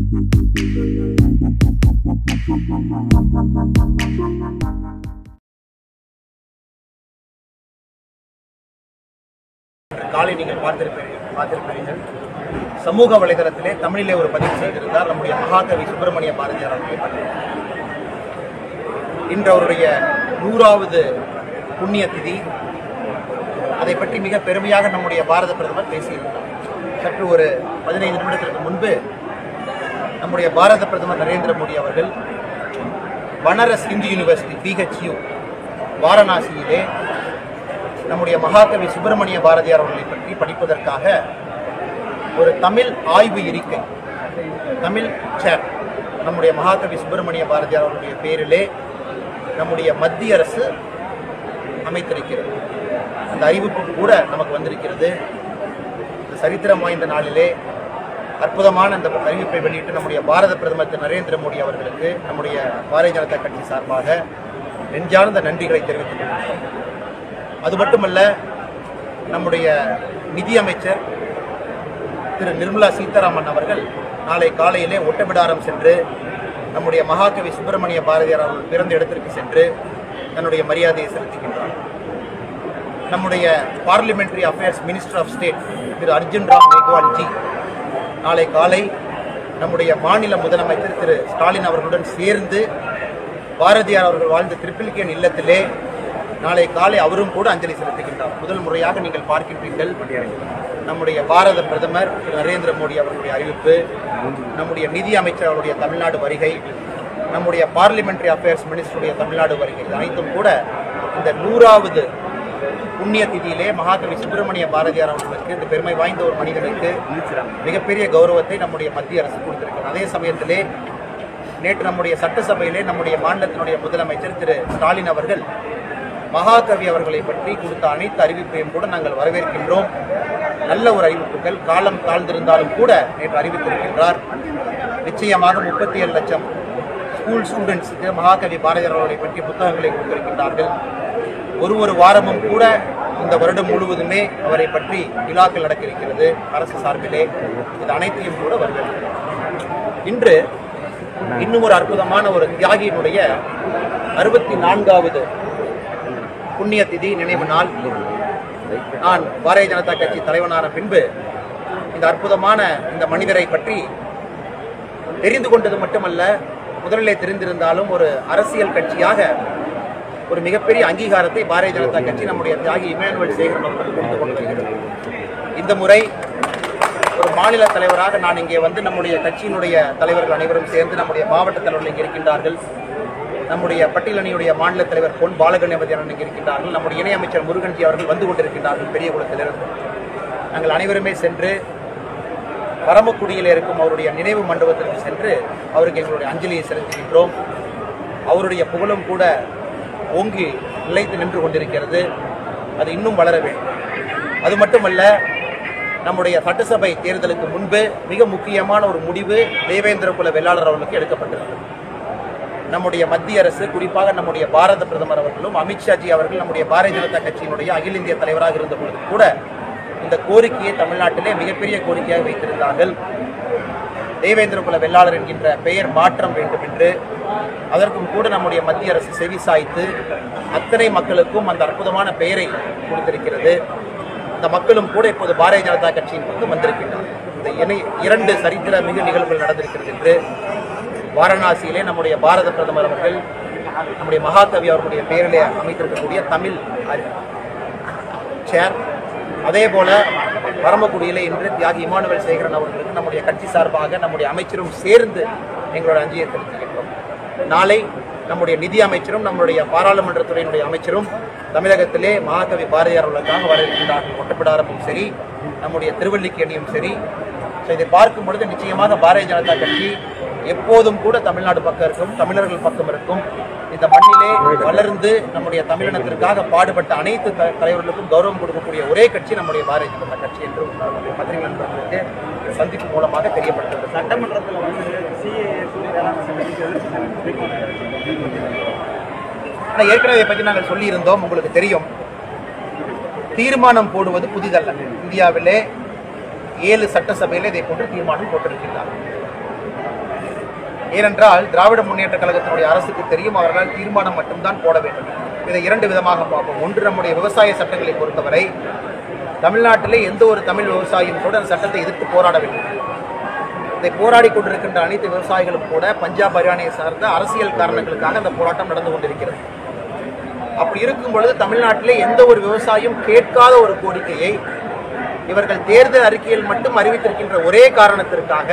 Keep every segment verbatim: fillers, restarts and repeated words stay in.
காலை நீங்கள் பார்த்திருப்பீர்கள் பார்த்திருப்பீர்கள் சமூக வலைதளத்திலே தமிழிலே ஒரு பதிவு செய்திருந்தார் நம்முடைய மகாகவி சுப்பிரமணிய பாரதியார் அவர்களை பற்றி. இன்று அவருடைய நூறாவது புண்ணிய திதி. அதை பற்றி மிக பெருமையாக நம்முடைய பாரத பிரதமர் பேசியிருந்தார். சற்று ஒரு பதினைந்து நிமிடத்திற்கு முன்பு நம்முடைய பாரத பிரதமர் நரேந்திர மோடி அவர்கள் பனாரஸ் இந்து யூனிவர்சிட்டி பிஹெச்யூ வாரணாசியிலே நம்முடைய மகாகவி சுப்பிரமணிய பாரதியார் அவர்களை பற்றி படிப்பதற்காக ஒரு தமிழ் ஆய்வு இருக்கை, தமிழ் சேர் நம்முடைய மகாகவி சுப்பிரமணிய பாரதியார் அவருடைய பேரிலே நம்முடைய மத்திய அரசு அமைத்திருக்கிறது. அந்த அறிவிப்பு கூட நமக்கு வந்திருக்கிறது. இந்த சரித்திரம் வாய்ந்த நாளிலே அற்புதமான அந்த அறிவிப்பை வெளியிட்டு நம்முடைய பாரத பிரதமர் திரு நரேந்திர மோடி அவர்களுக்கு நம்முடைய பாரதிய ஜனதா கட்சி சார்பாக நெஞ்சார்ந்த நன்றிகளை தெரிவித்துக் கொள்கிறோம். அது மட்டுமல்ல, நம்முடைய நிதியமைச்சர் திரு நிர்மலா சீதாராமன் அவர்கள் நாளை காலையிலே ஒட்டபிடாரம் சென்று நம்முடைய மகாகவி சுப்பிரமணிய பாரதியார் அவர்கள் பிறந்த இடத்திற்கு சென்று தன்னுடைய மரியாதையை செலுத்துகின்றார். நம்முடைய parliamentary affairs minister of state திரு அர்ஜுன் ராம் மேக்வால்ஜி நாளை காலை நம்முடைய மாநில முதலமைச்சர் திரு ஸ்டாலின் அவர்களுடன் சேர்ந்து பாரதியார் அவர்கள் வாழ்ந்த திருப்பில்கேன் இல்லத்திலே நாளை காலை அவரும் கூட அஞ்சலி செலுத்துகின்றார். முதல் முறையாக நீங்கள் பார்க்கின்றீர்கள், நம்முடைய பாரத பிரதமர் திரு நரேந்திர மோடி அவர்களுடைய அறிவிப்பு, நம்முடைய நிதி அமைச்சர் அவருடைய தமிழ்நாடு வருகை, நம்முடைய பார்லிமெண்டரி அஃபேர்ஸ் மினிஸ்டருடைய தமிழ்நாடு வருகை, அனைத்தும் கூட இந்த நூறாவது புண்ணிய திதியிலே மகாகவி சுப்பிரமணிய பாரதியார் அவர்களுக்கு, இந்த பெருமை வாய்ந்த ஒரு மனிதனுக்கு மிகப்பெரிய கௌரவத்தை நம்முடைய மத்திய அரசு கொடுத்திருக்கிறது. அதே சமயத்திலே நேற்று நம்முடைய சட்டசபையிலே நம்முடைய மாநிலத்தினுடைய முதலமைச்சர் திரு ஸ்டாலின் அவர்கள் மகாகவி அவர்களை பற்றி கொடுத்த அனைத்து அறிவிப்பையும் கூட நாங்கள் வரவேற்கின்றோம். நல்ல ஒரு அறிவிப்புகள், காலம் தாழ்ந்திருந்தாலும் கூட நேற்று அறிவித்திருக்கின்றார். நிச்சயமாக முப்பத்தி ஏழு லட்சம் ஸ்கூல் ஸ்டூடெண்ட்ஸுக்கு மகாகவி பாரதியார் அவர்களை பற்றிய புத்தகங்களை கொடுத்திருக்கின்றார்கள். ஒரு ஒரு வாரமும் கூட இந்த வருடம் முழுவதுமே அவரை பற்றி விழாக்கள் நடக்க இருக்கிறது அரசு சார்பிலே. இது அனைத்தையும் கூட வரவேற்கிறோம். இன்று இன்னும் ஒரு அற்புதமான ஒரு தியாகியினுடைய அறுபத்தி நான்காவது புண்ணிய திதி நினைவு நாள். நான் பாரதிய ஜனதா கட்சி தலைவனான பின்பு இந்த அற்புதமான இந்த மனிதரை பற்றி தெரிந்து கொண்டது மட்டுமல்ல, முதலிலே தெரிந்திருந்தாலும் ஒரு அரசியல் கட்சியாக ஒரு மிகப்பெரிய அங்கீகாரத்தை பாரதிய ஜனதா கட்சி நம்முடைய தியாகி இமானுவேல் சேகரன் அவர்கள் கொடுத்து கொண்டு வருகிறது. இந்த முறை ஒரு மாநில தலைவராக நான் இங்கே வந்து நம்முடைய கட்சியினுடைய தலைவர்கள் அனைவரும் சேர்ந்து நம்முடைய மாவட்ட தலைவர்கள் இங்கே இருக்கின்றார்கள். நம்முடைய பட்டியலணியுடைய மாநில தலைவர் பொன் பாலகணபதி அண்ணன் இங்கே இருக்கின்றார்கள். நம்முடைய இணையமைச்சர் முருகன்ஜி அவர்கள் வந்து கொண்டிருக்கின்றார்கள் பெரியகுளத்திலிருந்து. நாங்கள் அனைவருமே சென்று பரமக்குடியில் இருக்கும் அவருடைய நினைவு மண்டபத்திற்கு சென்று அவருக்கு எங்களுடைய அஞ்சலியை செலுத்துகின்றோம். அவருடைய புகழும் கூட ஓங்கி நிலைத்து நின்று கொண்டிருக்கிறது. அது இன்னும் வளர வேண்டும். அது மட்டுமல்ல, நம்முடைய சட்டசபை தேர்தலுக்கு முன்பு மிக முக்கியமான ஒரு முடிவு தேவேந்திர குல வேளாளர் அவர்களுக்கு எடுக்கப்பட்டிருக்கிறது. நம்முடைய மத்திய அரசு, குறிப்பாக நம்முடைய பாரத பிரதமர் அவர்களும் அமித்ஷாஜி அவர்கள் நம்முடைய பாரதிய ஜனதா கட்சியினுடைய அகில இந்திய தலைவராக இருந்த பொழுது கூட இந்த கோரிக்கையை தமிழ்நாட்டிலே மிகப்பெரிய கோரிக்கையாக வைத்திருந்தார்கள். தேவேந்திர குல வேளாளர் என்கின்ற பெயர் மாற்றம் வேண்டும் என்று. அதற்கும் கூட நம்முடைய மத்திய அரசு செவி சாய்த்து அத்தனை மக்களுக்கும் அந்த அற்புதமான பெயரை கொடுத்திருக்கிறது. அந்த மக்களும் கூட இப்போது பாரதிய ஜனதா கட்சியின் பக்கம் வந்திருக்கின்றனர். இந்த இரண்டு சரித்திர மிகு நிகழ்வுகள் நடந்திருக்கிறது என்று வாரணாசியிலே நம்முடைய பாரத பிரதமர் அவர்கள் நம்முடைய மகாகவி அவர்களுடைய பெயரிலே அமைத்திருக்கக்கூடிய தமிழ் சேர், அதே போல பரமக்குடியிலே இன்று தியாகி இமானுவேல் சேகரன் அவர்களுக்கு நம்முடைய கட்சி சார்பாக நம்முடைய அமைச்சரும் சேர்ந்து எங்களோட அஞ்சலியை செலுத்துகின்றோம். நாளை நம்முடைய நிதி அமைச்சரும் நம்முடைய பாராளுமன்றத்துறையினுடைய அமைச்சரும் தமிழகத்திலே மகாகவி பாரதியார் அவர்களுக்காக வர இருக்கின்றார்கள். ஒட்டப்பிடாரமும் சரி, நம்முடைய திருவல்லிக்கேணியும் சரி. இதை பார்க்கும் பொழுது நிச்சயமாக பாரதிய ஜனதா கட்சி எப்போதும் கூட தமிழ்நாடு பக்கம் இருக்கும், தமிழர்கள் பக்கம் இருக்கும். இந்த மண்ணிலே வளர்ந்து நம்முடைய தமிழினத்திற்காக பாடுபட்ட அனைத்து தலைவர்களுக்கும் கௌரவம் கொடுக்கக்கூடிய ஒரே கட்சி நம்முடைய பாரதிய ஜனதா கட்சி என்று பத்திரிகை நண்பர்களுக்கு சந்திப்பு மூலமாக தெரியப்பட்டது. சட்டமன்றத்தில் வந்து ஆனால் ஏற்கனவே இதை பற்றி நாங்கள் சொல்லியிருந்தோம். உங்களுக்கு தெரியும், தீர்மானம் போடுவது புதிதல்ல. இந்தியாவிலே ஏழு சட்டசபையிலே இதை போன்று தீர்மானம் போட்டிருக்கிறார்கள். ஏனென்றால் திராவிட முன்னேற்ற கழகத்தினுடைய அரசுக்கு தெரியும், அவர்களால் தீர்மானம் மட்டும்தான் போட வேண்டும். இதை இரண்டு விதமாக பார்ப்போம். ஒன்று, நம்முடைய விவசாய சட்டங்களை பொறுத்தவரை தமிழ்நாட்டிலே எந்த ஒரு தமிழ் விவசாயியும் கூட அந்த சட்டத்தை எதிர்த்து போராடவில்லை. இதை போராடி கொண்டிருக்கின்ற அனைத்து விவசாயிகளும் கூட பஞ்சாப் ஹரியானாவை சார்ந்த அரசியல் காரணங்களுக்காக அந்த போராட்டம் நடந்து கொண்டிருக்கிறது. அப்படி இருக்கும் பொழுது தமிழ்நாட்டிலே எந்த ஒரு விவசாயியும் கேட்காத ஒரு கோரிக்கையை இவர்கள் தேர்தல் அறிக்கையில் மட்டும் அறிவித்திருக்கின்ற ஒரே காரணத்திற்காக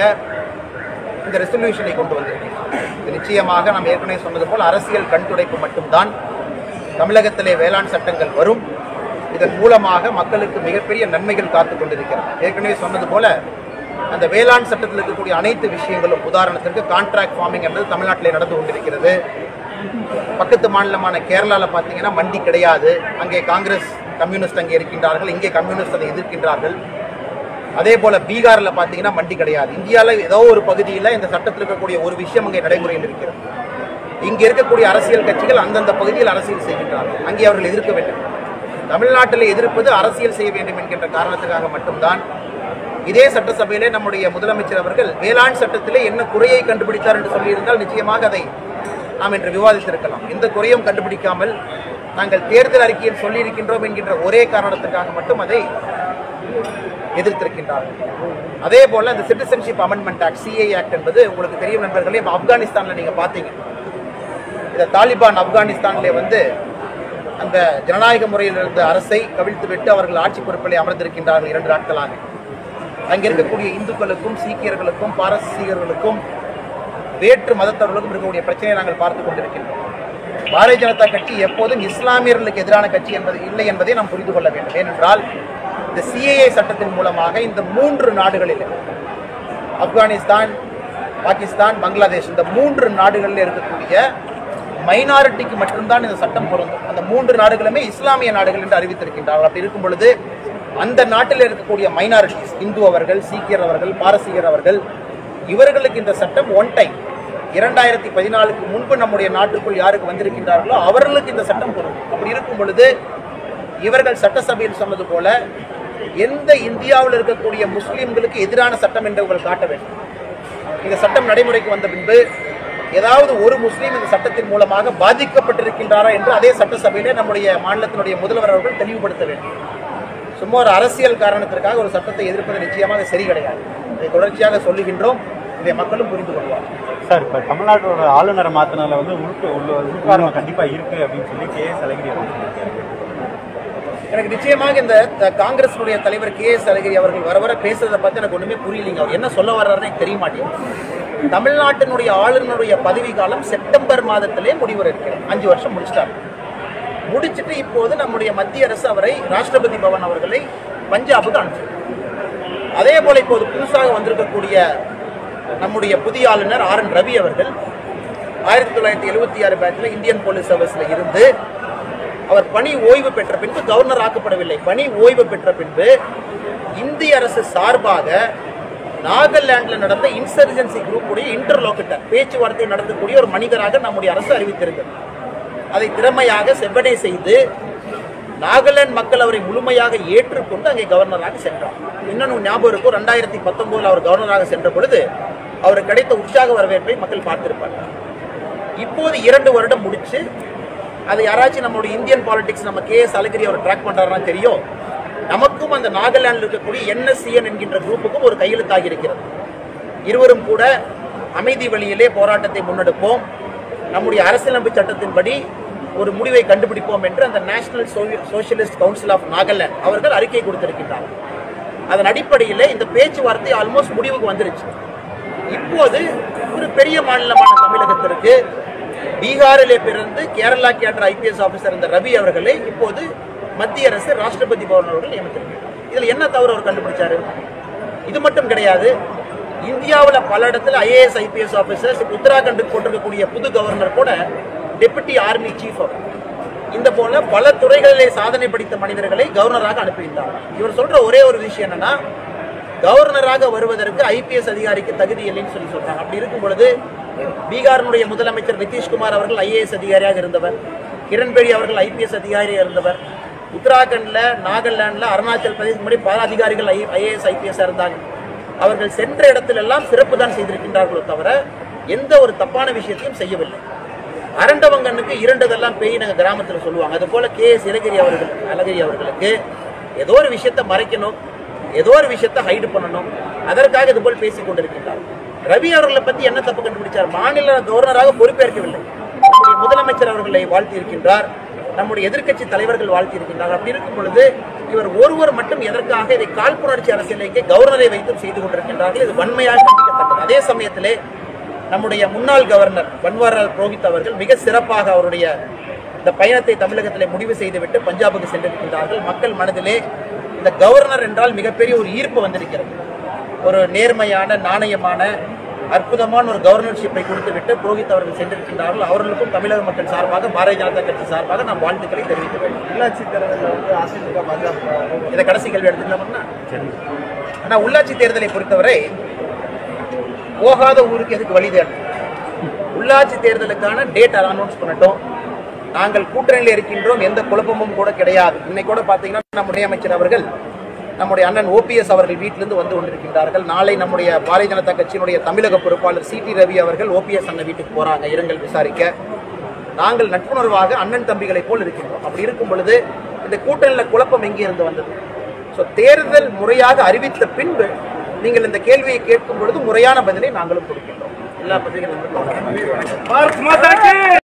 இந்த ரெசல்யூஷனை கொண்டு வந்திருக்கிறார். இது நிச்சயமாக நாம் ஏற்கனவே சொன்னது போல் அரசியல் கண்துடைப்பு மட்டும்தான். தமிழகத்திலே வேளாண் சட்டங்கள் வரும், இதன் மூலமாக மக்களுக்கு மிகப்பெரிய நன்மைகள் காத்துக் கொண்டிருக்கிறது. ஏற்கனவே சொன்னது போல அந்த வேளாண் சட்டத்தில் இருக்கக்கூடிய அனைத்து விஷயங்களும், உதாரணத்திற்கு கான்ட்ராக்ட் ஃபார்மிங் என்பது தமிழ்நாட்டிலே நடந்து கொண்டிருக்கிறது. பக்கத்து மாநிலமான கேரளாவில் பார்த்தீங்கன்னா மண்டி கிடையாது. அங்கே காங்கிரஸ் கம்யூனிஸ்ட் அங்கே இருக்கின்றார்கள், இங்கே கம்யூனிஸ்ட் அதை எதிர்க்கின்றார்கள். அதே போல பீகாரில் பார்த்தீங்கன்னா மண்டி கிடையாது. இந்தியாவில் ஏதோ ஒரு பகுதியில் இந்த சட்டத்தில் இருக்கக்கூடிய ஒரு விஷயம் அங்கே நடைமுறையில் இருக்கிறது. இங்கே இருக்கக்கூடிய அரசியல் கட்சிகள் அந்தந்த பகுதியில் அரசியல் செய்கின்றார்கள், அங்கே அவர்கள் எதிர்க்க வேண்டும். தமிழ்நாட்டில் எதிர்ப்பது அரசியல் செய்ய வேண்டும் என்கின்ற காரணத்துக்காக மட்டும்தான் இதே சட்டசபையிலே நம்முடைய முதலமைச்சர் அவர்கள் வேளாண் சட்டத்திலே என்ன குறையை கண்டுபிடித்தார் என்று சொல்லியிருந்தால் நிச்சயமாக அதை நாம் இன்று விவாதித்திருக்கலாம். எந்த குறையும் கண்டுபிடிக்காமல் நாங்கள் தேர்தல் அறிக்கையில் சொல்லியிருக்கின்றோம் என்கின்ற ஒரே காரணத்துக்காக மட்டும் அதை எதிர்த்திருக்கின்றார்கள். அதே போல இந்த citizenship amendment act, CA act என்பது உங்களுக்கு தெரியும் நண்பர்களே. இப்போ ஆப்கானிஸ்தானில் நீங்கள் பார்த்தீங்க, இந்த தாலிபான் ஆப்கானிஸ்தானிலே வந்து அந்த ஜனநாயக முறையில் இருந்த அரசை கவிழ்த்து விட்டு அவர்கள் ஆட்சி பொறுப்பிலே அமர்ந்திருக்கின்றார்கள் இரண்டு நாட்களாக. அங்கே இருக்கக்கூடிய இந்துக்களுக்கும் சீக்கியர்களுக்கும் பாரசீகர்களுக்கும் வேற்று மதத்தவர்களுக்கும் இருக்கக்கூடிய பிரச்சனையை நாங்கள் பார்த்துக் கொண்டிருக்கின்றோம். பாரதிய ஜனதா கட்சி எப்போதும் இஸ்லாமியர்களுக்கு எதிரான கட்சி என்பது இல்லை என்பதை நாம் புரிந்து கொள்ள வேண்டும். ஏனென்றால் இந்த சிஏஏ சட்டத்தின் மூலமாக இந்த மூன்று நாடுகளில், ஆப்கானிஸ்தான், பாகிஸ்தான், பங்களாதேஷ், இந்த மூன்று நாடுகளில் இருக்கக்கூடிய மைனாரிட்டிக்கு மட்டும்தான் இந்த சட்டம் பொருந்தும். அந்த மூன்று நாடுகளுமே இஸ்லாமிய நாடுகள் என்று அறிவித்திருக்கின்றார்கள். அப்படி இருக்கும் பொழுது அந்த நாட்டில் இருக்கக்கூடிய மைனாரிட்டிஸ், இந்து அவர்கள், சீக்கியர் அவர்கள், பாரசீகர் அவர்கள், இவர்களுக்கு இந்த சட்டம் ஒன் டைம் இரண்டாயிரத்தி பதினாலுக்கு முன்பு நம்முடைய நாட்டுக்குள் யாருக்கு வந்திருக்கின்றார்களோ அவர்களுக்கு இந்த சட்டம் பொருந்தும். அப்படி இருக்கும் பொழுது இவர்கள் சட்டசபையில் சொன்னது போல எந்த இந்தியாவில் இருக்கக்கூடிய முஸ்லிம்களுக்கு எதிரான சட்டம் என்று இவர்கள் காட்ட வேண்டும். இந்த சட்டம் நடைமுறைக்கு வந்த பின்பு ஏதாவது ஒரு முஸ்லீம் இந்த சட்டத்தின் மூலமாக பாதிக்கப்பட்டிருக்கின்றாரா என்று அதே சட்டசபையிலே நம்முடைய மாநிலத்தினுடைய முதல்வர் அவர்கள் தெளிவுபடுத்த வேண்டும். சும்மா ஒரு அரசியல் காரணத்திற்காக ஒரு சட்டத்தை எதிர்ப்பது நிச்சயமாக சரி கிடையாது. இதை தொடர்ச்சியாக சொல்லுகின்றோம், இதை மக்களும் புரிந்து கொள்வார். சார், இப்போ தமிழ்நாட்டோட ஆளுநரை மாற்றினால வந்து உள்கு உள்ள உள்காரணம் கண்டிப்பாக இருக்கு அப்படின்னு சொல்லி கே எஸ் அழகிரி எனக்கு நிச்சயமாக இந்த காங்கிரஸுடைய தலைவர் கே எஸ் அழகிரி அவர்கள் வர வர பேசுறதை பார்த்து எனக்கு ஒண்ணுமே புரியலைங்க. அவர் என்ன சொல்ல வர்றாருன்னு எனக்கு தெரிய மாட்டேங்குது. தமிழ்நாட்டினுடைய ஆளுநருடைய பதவி காலம் செப்டம்பர் மாதத்திலே முடிவு இருக்கிறது. அஞ்சு வருஷம் முடிச்சிட்டார். முடிச்சுட்டு இப்போது நம்முடைய மத்திய அரசு அவரை ராஷ்டிரபதி பவன் அவர்களை பஞ்சாபுக்கு அனுப்பிச்சிருக்கு. அதே போல இப்போது புதுசாக வந்திருக்கக்கூடிய நம்முடைய புதிய ஆளுநர் ஆர் என் ரவி அவர்கள் ஆயிரத்தி தொள்ளாயிரத்தி எழுபத்தி ஆறு பேட்சில் இந்தியன் போலீஸ் சர்வீஸ்ல இருந்து அவர் பணி ஓய்வு பெற்ற பின்பு கவர்னர் ஆக்கப்படவில்லை. பணி ஓய்வு பெற்ற பின்பு இந்திய அரசு சார்பாக நாகாலாந்துல நடந்த இன்சர்ஜென்சி குரூப் உடைய இன்டர்லோகட்டர், பேச்சுவார்த்தை நடத்தக்கூடிய ஒரு மனிதராக நம்முடைய அரசு அறிவித்திருக்கிறது. அதை திறமையாக செவ்வனே செய்து நாகாலாந்து மக்கள் அவரை முழுமையாக ஏற்றுக்கொண்டு அங்கே கவர்னராக சென்றார். இன்னொன்று ஞாபகம் இருக்கும், ரெண்டாயிரத்தி பத்தொன்பதுல அவர் கவர்னராக சென்ற பொழுது அவருக்கு கிடைத்த உற்சாக வரவேற்பை மக்கள் பார்த்திருப்பார்கள். இப்போது இரண்டு வருடம் முடிச்சு அதை யாராச்சும் நம்மளுடைய இந்தியன் பாலிடிக்ஸ் நம்ம கே எஸ் அழகிரி அவர் ட்ராக் பண்றாருன்னா தெரியும், நமக்கும் அந்த நாகாலாந்தில் இருக்கக்கூடிய என்எஸ்சிஎன் என்கின்ற குரூப்புக்கும் ஒரு கையெழுத்தாகி இருக்கிறது. இருவரும் கூட அமைதி வழியிலே போராட்டத்தை முன்னெடுப்போம், நம்முடைய அரசியலமைப்பு சட்டத்தின்படி ஒரு முடிவை கண்டுபிடிப்போம் என்று அந்த national socialist council of Nagaland அவர்கள் அறிக்கை கொடுத்திருக்கின்றார்கள். அதன் அடிப்படையில் இந்த பேச்சுவார்த்தை ஆல்மோஸ்ட் முடிவுக்கு வந்துருச்சு. இப்போது ஒரு பெரிய மாநிலமான தமிழகத்திற்கு பீகாரிலே பிறந்து கேரளா கேட்ட ஐபிஎஸ் ஆபீசர் இந்த ரவி அவர்களை இப்போது மத்திய அரசு ராஷ்டிரபதி பவன் அவர்கள் நியமித்திருக்கிறார். இதுல என்ன தவறு அவர் கண்டுபிடிச்சாரு? இது மட்டும் கிடையாது, இந்தியாவில் பல இடத்துல ஐஏஎஸ் ஐபிஎஸ் ஆபீசர்ஸ், உத்தராகண்டுக்கு போட்டிருக்கக்கூடிய புது கவர்னர் கூட டெபுட்டி ஆர்மி சீஃப் அவர், இந்த போல பல துறைகளிலே சாதனை படித்த மனிதர்களை கவர்னராக அனுப்பியிருந்தார். இவர் சொல்ற ஒரே ஒரு விஷயம் என்னன்னா, கவர்னராக வருவதற்கு ஐபிஎஸ் அதிகாரிக்கு தகுதி இல்லைன்னு சொல்லி சொல்றாங்க. அப்படி இருக்கும் பொழுது பீகாரினுடைய முதலமைச்சர் நிதிஷ்குமார் அவர்கள் ஐஏஎஸ் அதிகாரியாக இருந்தவர், கிரண்பேடி அவர்கள் ஐபிஎஸ் அதிகாரியாக இருந்தவர், உத்தராகண்ட்ல, நாகாலாந்துல, அருணாச்சல் பிரதேசம் மாதிரி பல அதிகாரிகள் ஐஏஎஸ் ஐபிஎஸ் இருந்தாங்க. அவர்கள் சென்ற இடத்திலெல்லாம் சிறப்பு தான் செய்திருக்கின்றார்களோ தவிர எந்த ஒரு தப்பான விஷயத்தையும் செய்யவில்லை. அரண்டவங்கண்ணுக்கு இரண்டதெல்லாம் பேய் நாங்கள் கிராமத்தில் சொல்லுவாங்க. அது போல கே எஸ் இலகிரி அவர்கள் அழகிரி அவர்களுக்கு ஏதோ ஒரு விஷயத்தை மறைக்கணும், ஏதோ ஒரு விஷயத்தை ஹைடு பண்ணணும், அதற்காக இது போல் பேசிக் கொண்டிருக்கின்றார். ரவி அவர்களை பத்தி என்ன தப்பு கண்டுபிடிச்சார்? மாநில கவர்னராக பொறுப்பேற்கவில்லை. நம்முடைய முதலமைச்சர் அவர்களை வாழ்த்தி இருக்கின்றார், நம்முடைய எதிர்க்கட்சி தலைவர்கள் வாழ்த்தி இருக்கின்றார். அப்படி இருக்கும் பொழுது இவர் ஒருவர் மட்டும் எதற்காக இதை காழ்ப்புணர்ச்சி அரசியலுக்கு கவர்னரை வைத்தும் செய்து கொண்டிருக்கின்றார்கள். இது வன்மையாக கண்டிக்கத்தக்கது. அதே சமயத்திலே நம்முடைய முன்னாள் கவர்னர் பன்வாரிலால் புரோஹித் அவர்கள் மிக சிறப்பாக அவருடைய இந்த பயணத்தை தமிழகத்திலே முடிவு செய்துவிட்டு பஞ்சாபுக்கு சென்றிருக்கின்றார்கள். மக்கள் மனதிலே இந்த கவர்னர் என்றால் மிகப்பெரிய ஒரு ஈர்ப்பு வந்திருக்கிறது. ஒரு நேர்மையான, நாணயமான, அற்புதமான ஒரு கவர்னர்ஷிப்பை கொடுத்துவிட்டு புரோஹித் அவர்கள் சென்றிருக்கின்றார்கள். அவர்களுக்கும் தமிழக மக்கள் சார்பாக, பாரதிய ஜனதா கட்சி சார்பாக நாம் வாழ்த்துக்களை தெரிவிக்க வேண்டும். உள்ளாட்சி தேர்தலில் வந்து அதிமுக பாஜக இதை கடைசி கேள்வி எடுத்துக்கலாம்னா, ஆனால் உள்ளாட்சி தேர்தலை பொறுத்தவரை போகாத ஊருக்கு எதுக்கு வழி தேடணும்? உள்ளாட்சி தேர்தலுக்கான டேட் அனௌன்ஸ் பண்ணட்டும். நாங்கள் கூட்டணியில் இருக்கின்றோம், எந்த குழப்பமும் கூட கிடையாது. இன்னைக்கு கூட பார்த்தீங்கன்னா நம்முடைய அமைச்சர் அவர்கள் நம்முடைய அண்ணன் ஓபிஎஸ் அவர்கள் வீட்டிலிருந்து வந்து கொண்டிருக்கின்றார்கள். நாளை நம்முடைய பாரதிய ஜனதா கட்சியினுடைய தமிழக பொறுப்பாளர் சி டி ரவி அவர்கள் ஓபிஎஸ் அண்ணன் வீட்டுக்கு போறாங்க இரங்கல் விசாரிக்க. நாங்கள் நட்புணர்வாக அண்ணன் தம்பிகளை போல் இருக்கின்றோம். அப்படி இருக்கும் பொழுது இந்த கூட்டணியில் குழப்பம் எங்கே இருந்து வந்தது? ஸோ தேர்தல் முறையாக அறிவித்த பின்பு நீங்கள் இந்த கேள்வியை கேட்கும் பொழுது முறையான பதிலை நாங்களும் கொடுக்கின்றோம். எல்லா பத்திரிகைகளும்